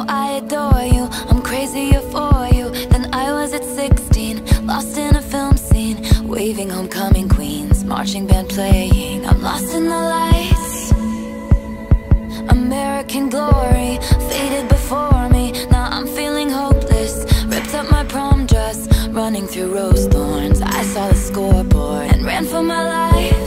know I adore you, I'm crazier for you than I was at 16. Lost in a film scene, waving homecoming queens, marching band playing, I'm lost in the lights. American glory faded before me, now I'm feeling hopeless. Ripped up my prom dress, running through rose thorns. I saw the scoreboard and ran for my life.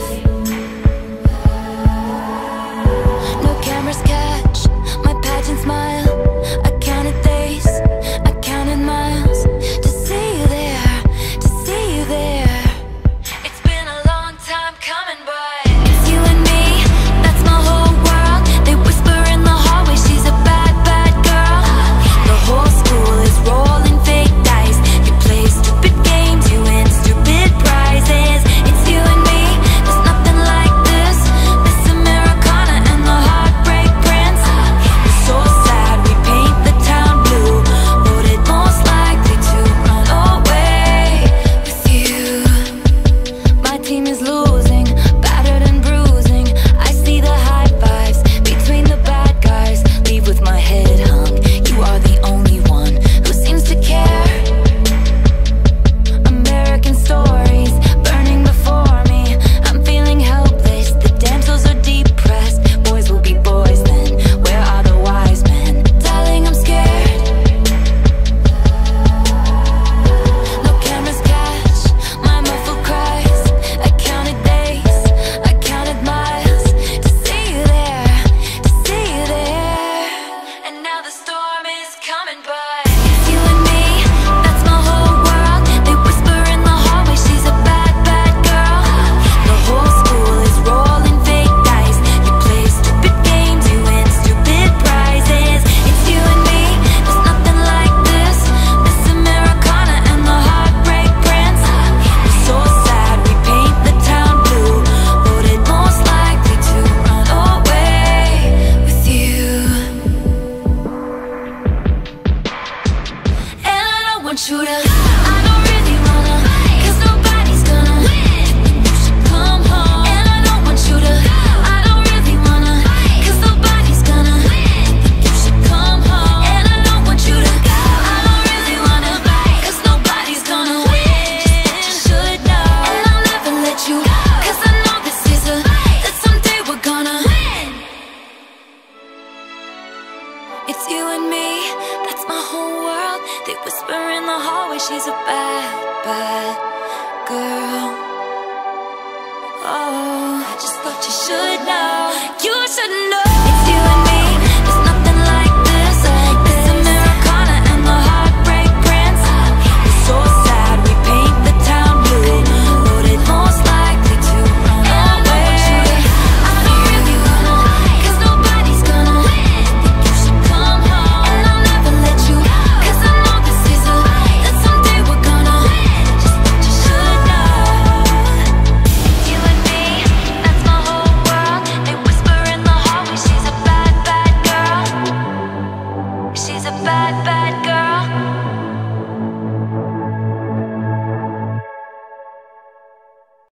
No cameras catch my pageant smile. I counted days, I counted miles to see you there, to see you there. It's been a long time coming, but it's you and me, that's my whole world. They whisper in the hallway, she's a bad, bad girl. The whole school is rolling fake dice. You play stupid games, you win stupid prizes. It's you and me, there's nothing like this. Miss Americana and the Heartbreak Prince. We're so sad, we paint the town blue. Voted most likely to run away with you. My team is losing, battered and bruising. I see the high fives between the bad guys. Leave with my head hung, you are the only one who seems to care. American stories burning before me, I'm feeling helpless. The damsels are depressed, boys will be boys then. Where are the wise men? Darling, I'm scared. No cameras catch my muffled cries. I counted days, I counted miles to see you there, to see you there. And now the storm is coming, but it's you and me, that's my whole world. They whisper in the hallway, she's a bad, bad girl. The whole school is rolling fake dice. You play stupid games, you win stupid prizes. It's you and me, there's nothing like this. Miss Americana and the Heartbreak Prince. We're so sad, we paint the town blue. Voted most likely to run away with you. And I don't want you to, I don't really wanna, 'cause nobody's gonna win. You should come home. And I don't want you to, I don't really wanna, 'cause nobody's gonna win. You should come home. And I don't want you to go, I don't really wanna, 'cause nobody's gonna win. You should know. And I'll never let you go, 'cause I know this is a, that someday we're gonna win. It's you and me, that's my whole world. They whisper in the hallway, she's a bad, bad girl. Oh, I just thought you should know. You should know.